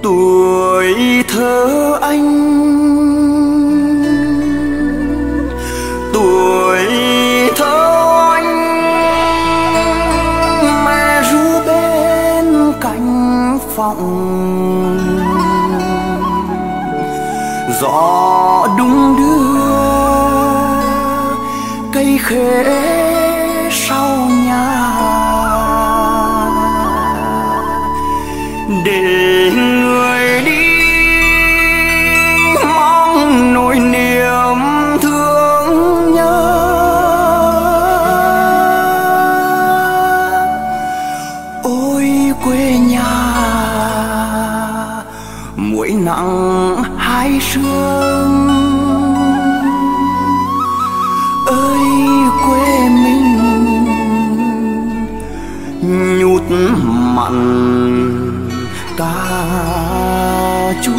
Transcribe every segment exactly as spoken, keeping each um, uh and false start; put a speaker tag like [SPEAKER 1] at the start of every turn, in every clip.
[SPEAKER 1] tuổi thơ anh, tuổi thơ anh, mẹ ru bên cánh phòng, gió đung đưa cây khế sau nhà, để người đi mong nỗi niềm thương nhớ. Ôi quê nhà muối nặng hai sương, ơi quê mình nhút mặn cà chua.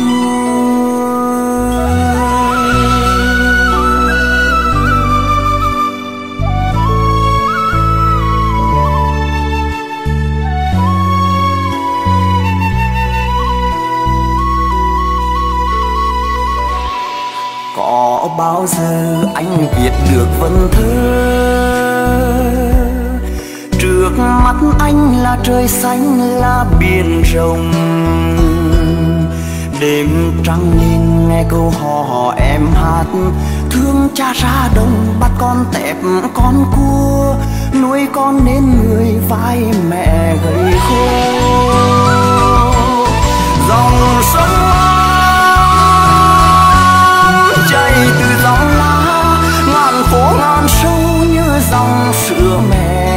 [SPEAKER 1] Có bao giờ anh viết được vần thơ, trước mắt anh là trời xanh là biển rộng, đêm trăng lên nghe câu hò em hát, thương cha ra đồng bắt con tép con cua, nuôi con nên người vai mẹ gầy khô. Dòng sông chảy từ dòng lá, ngàn phố ngàn sâu như dòng sữa mẹ.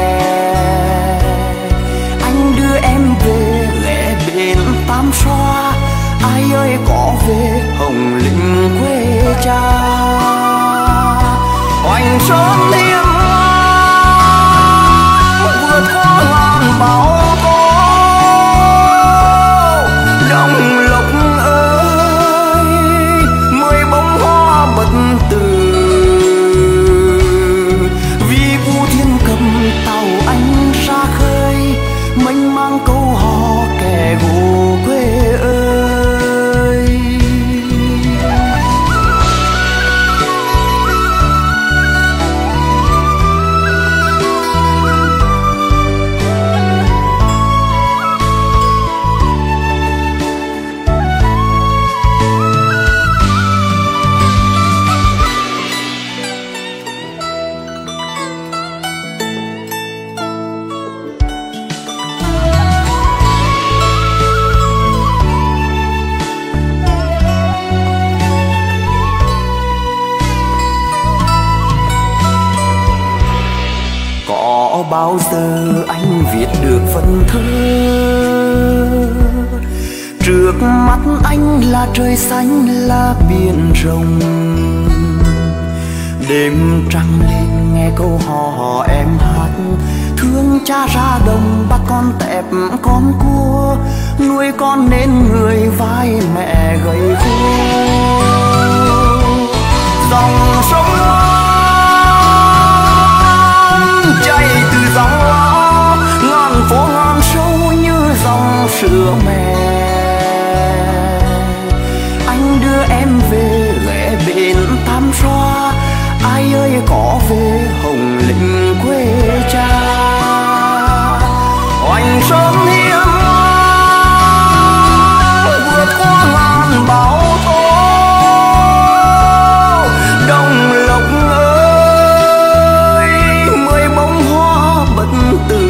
[SPEAKER 1] Anh đưa em về ghé bên Tam Xoa, ai ơi có về Hồng Lĩnh quê cha. Hoành sơn liêm vượt qua ngàn bão tố, đồng lộc ơi mười bông hoa bật từ, vì Vu Thiên cầm tàu anh ra khơi, mênh mang câu hò kẻ gù quê ơi. Có bao giờ anh viết được vần thơ, trước mắt anh là trời xanh là biển rộng, đêm trăng lên nghe câu hò em hát, thương cha ra đồng bắt con tép con cua, nuôi con nên người vai mẹ gầy khô. Dòng sông chảy từ dòng lá, ngàn phố ngàn sâu như dòng sữa mẹ. Anh đưa em về ghé bên Tam Xoa, ai ơi có về Hồng Lĩnh quê cha. Hoành sơn hiên vượt qua ngàn bão tố, đồng lộc ơi mười bông hoa bật từ,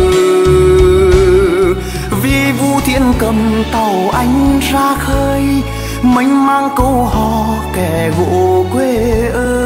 [SPEAKER 1] vì Vu Thiên cầm tàu anh ra khơi, mênh mang câu hò kẻ gỗ quê ơi.